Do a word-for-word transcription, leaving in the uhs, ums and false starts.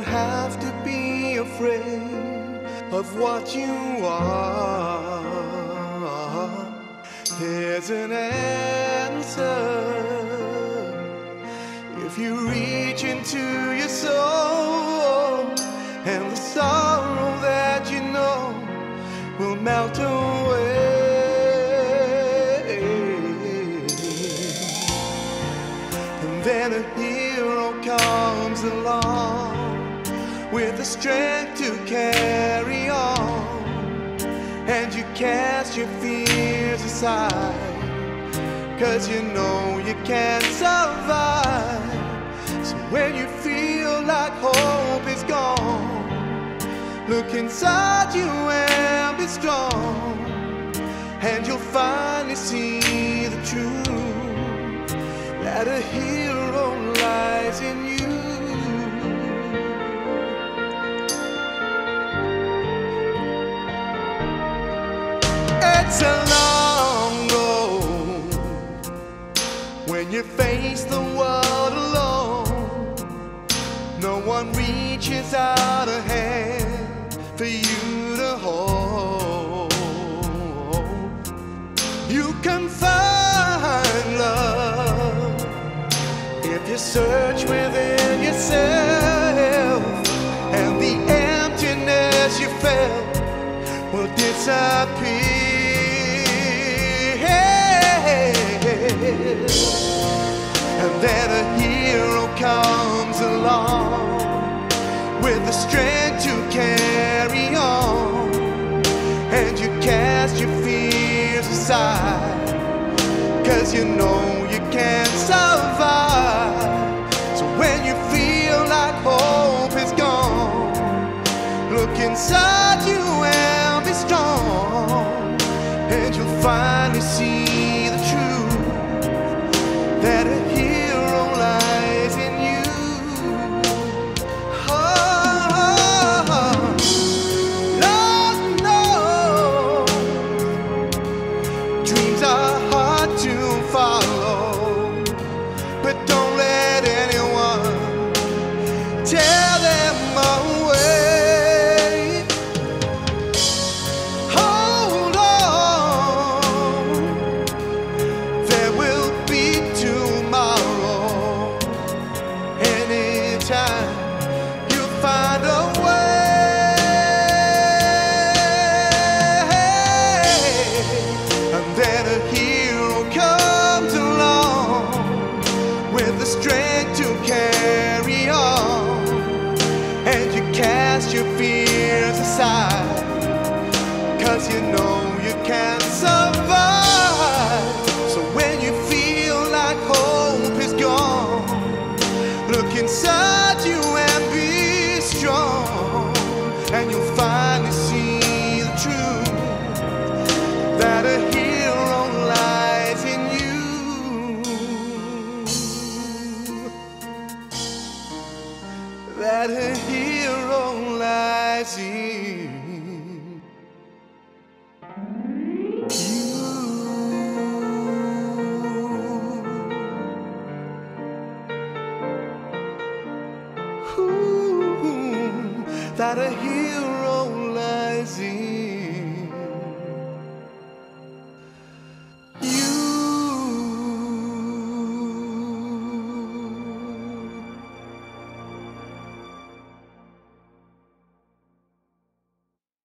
don't have to be afraid of what you are. There's an answer if you reach into your soul, and the sorrow that you know will melt away. And then a hero comes along with the strength to carry on, and you cast your fears aside, 'cause you know you can't survive. So when you feel like hope is gone, look inside you and be strong, and you'll finally see the truth, that a hero lies in you. It's a long road when you face the world alone. No one reaches out a hand for you to hold. You can find love if you search within yourself, and the emptiness you felt will disappear. And then a hero comes along with the strength to carry on, and you cast your fears aside, 'cause you know you can't survive. So when you feel like hope is gone, look inside you and be strong, and you'll finally see the truth, that a hero lies in you. Oh, Lord knows dreams are hard to follow, but don't let anyone tell them away. Hold on, there will be tomorrow. Anytime you'll find a way. And then a hero comes along with the strength to carry on, and you cast your fears aside, 'cause you know you can't survive. So when you feel like hope is gone, look inside you and be strong, and you'll finally see the truth, that a hero lies in you. That a hero lies in you. Ooh, that a hero